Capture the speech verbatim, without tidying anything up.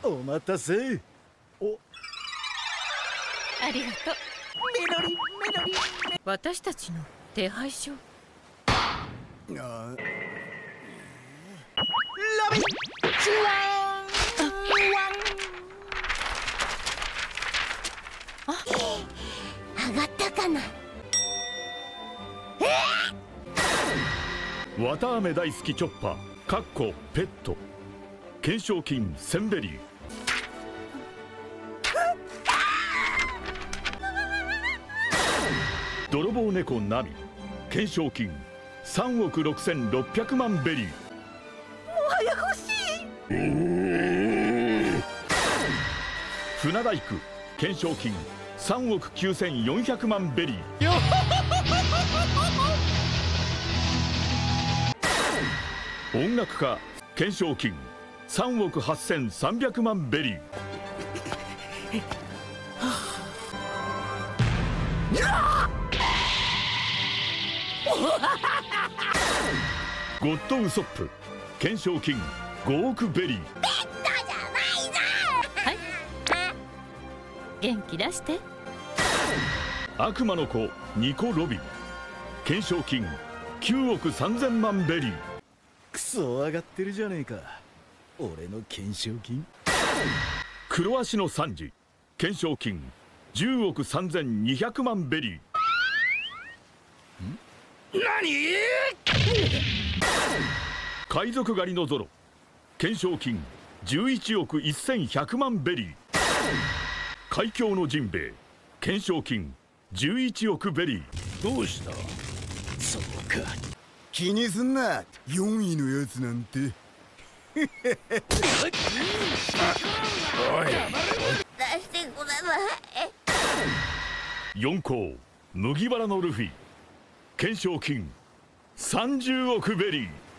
お待たせ。お、 ありがとう。 メロリンメロリン。 私たちの手配書。 あ、 ロビンチュワンワン。 上がったかな。 綿あめ大好きチョッパーかっこペット懸賞金せんベリー。泥棒猫ナミ懸賞金さんおくろくせんろっぴゃくまんベリー。 もはや欲しい。 船大工懸賞金さんおくきゅうせんよんひゃくまんベリー。音楽家懸賞金さんおくはっせんさんびゃくまんベリー。ゴッドウソップ懸賞金ごおくベリー。 ペットじゃないぞ。 はい。元気出して。 悪魔の子ニコ・ロビン懸賞金きゅうおくさんぜんまんベリー。 クソ上がってるじゃねえか、俺の懸賞金。 黒足のサンジ懸賞金じゅうおくさんぜんにひゃくまんベリー。 何？ 海賊狩りのゾロ懸賞金じゅういちおくせんひゃくまんベリー。海峡のジンベエ懸賞金じゅういちおくベリー。 どうした？そうか、 気にすんな、よんいのやつなんて。 出してください。 四皇麦わらのルフィ懸賞金さんじゅうおくベリー。